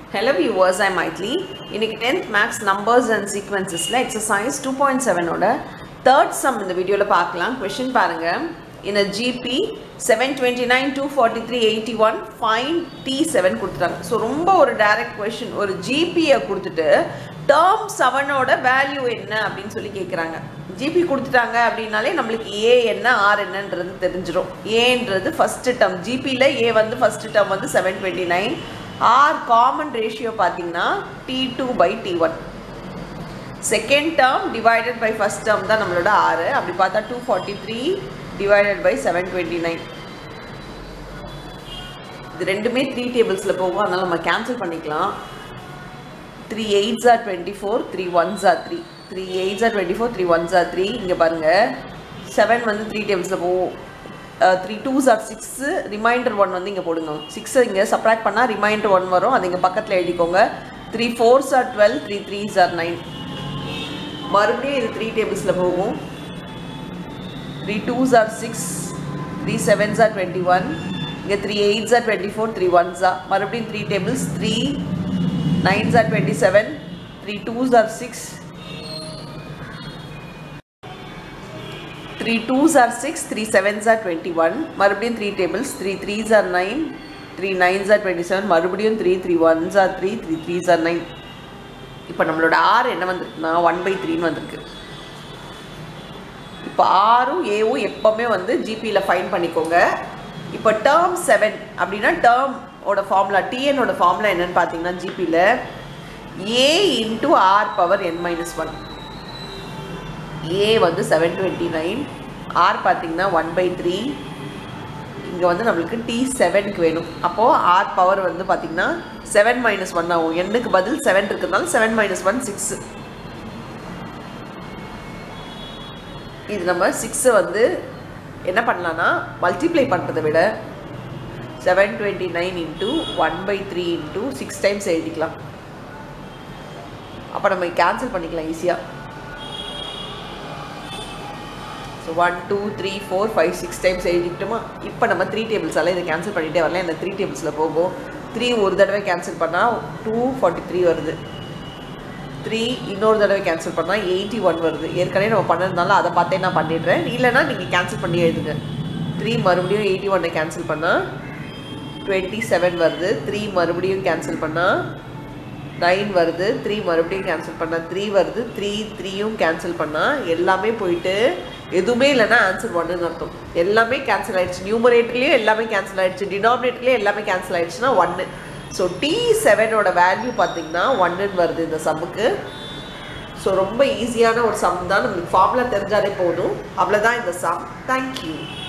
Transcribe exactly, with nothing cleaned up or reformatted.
Hello viewers, I am Maithili. இன்னைக்கு tenth Maths Numbers and Sequencesல exercise two point seven ஓட third sum இந்த வீடியோல பார்க்கலாம். Question பாருங்க. In a G P seven twenty-nine, two forty-three, eighty-one find T seven கொடுத்துட்டாங்க. So ரொம்ப ஒரு direct question. ஒரு G P-ய கொடுத்துட்டு term seven ஓட வேல்யூ என்ன அப்படினு சொல்லி கேக்குறாங்க. G P கொடுத்துட்டாங்க அப்படினாலே நமக்கு A என்ன R என்னன்றது தெரிஞ்சிரும். A ன்றது first term. G P-ல A வந்து first term வந்து seven twenty-nine. R common ratio பாத்தீங்கன்னா T two by T one. Second term divided by first term தான் நம்மளோட R. அப்படி பார்த்தா two forty-three divided by seven twenty-nine. இது ரெண்டுமே three tablesல போகும். அதனால நம்ம கேன்சல் பண்ணிக்கலாம். three eights are twenty-four, three ones are three. three eights are twenty-four, three ones are three. இங்க பாருங்க seven வந்து three tablesல போகும். Uh, three twos are six, remainder one வந்து இங்க போடுங்க. six இங்க subtract பண்ணா remainder one வரும். அது இங்க பக்கத்துல எழுதிக்கோங்க. three fours are twelve, three threes are nine. மறுபடியும் இது three tablesல போகும். three twos are six, three sevens are twenty-one. இங்க three eights are twenty-four, three ones are. மறுபடியும் three tables, three nines are twenty-seven, three twos are six. three twos are six, three sevens are twenty-one. மறுபடியும் three tables, three threes are nine, three nines are twenty-seven. மறுபடியும் three, three ones are three, three threes are nine. இப்போ நம்மளோட R என்ன வந்திருக்குன்னா one by three ன்னு வந்திருக்கு. இப்போ Rவும் Aவும் எப்பவுமே வந்து G P-ல ஃபைண்ட் பண்ணிக்கோங்க. இப்போ term seven அப்படினா term ஓட ஃபார்முலா Tn ஓட ஃபார்முலா என்னன்னு பாத்தீங்கன்னா G P-ல A into R power n minus one. A வந்து seven twenty-nine, R பாத்தீங்கன்னா one by three. இங்க வந்து நமக்கு T seven க்கு வேணும். அப்போ R பவர் வந்து பாத்தீங்கன்னா seven minus one ஆகும். n க்கு பதில் seven இருக்குனால seven minus one six. இது நம்ம six வந்து என்ன பண்ணலாம்னா மல்டிப்ளை பண்றதை விட seven twenty-nine into one by three into six times எழுதிக்கலாம். அப்ப நம்ம கேன்சல் பண்ணிக்கலாம் ஈஸியா. So one, two, three, four, five, six times எழுதிக்கிட்டோமா. இப்போ நம்ம three tablesல இதை கேன்சல் பண்ணிட்டே வரலாம். இந்த three tablesல போகும். three ஒரு தடவை கேன்சல் பண்ணா two forty-three வருது. three இன்னொரு தடவை கேன்சல் பண்ணா eighty-one வருது. ஏற்கனவே நம்ம பண்ணதுனால அதை பார்த்தே நான் பண்ணிடுறேன். இல்லைன்னா நீங்கள் கேன்சல் பண்ணி எழுதுங்க. three மறுபடியும் eighty-one கேன்சல் பண்ணா twenty-seven வருது. three மறுபடியும் கேன்சல் பண்ணா nine வருது. three மறுபடியும் கேன்சல் பண்ணா three வருது. three த்ரீயும் கேன்சல் பண்ணா எல்லாமே போயிட்டு எதுவுமே இல்லைன்னா ஆன்சர் ஒன்னு அர்த்தம். எல்லாமே கேன்சல் ஆயிடுச்சு. நியூமரேட்டர்லயும் எல்லாமே கேன்சல் ஆயிடுச்சு. டினாமினேட்டர்லயும் எல்லாமே கேன்சல் ஆயிடுச்சுன்னா ஒன்னு. ஸோ T seven ஓட வேல்யூ பார்த்தீங்கன்னா ஒன்னு வருது இந்த சம்முக்கு. ஸோ ரொம்ப ஈஸியான ஒரு சம் தான். நம்மளுக்கு ஃபார்முலா தெரிஞ்சாலே போதும். அவ்வளோதான் இந்த சம். தேங்க்யூ.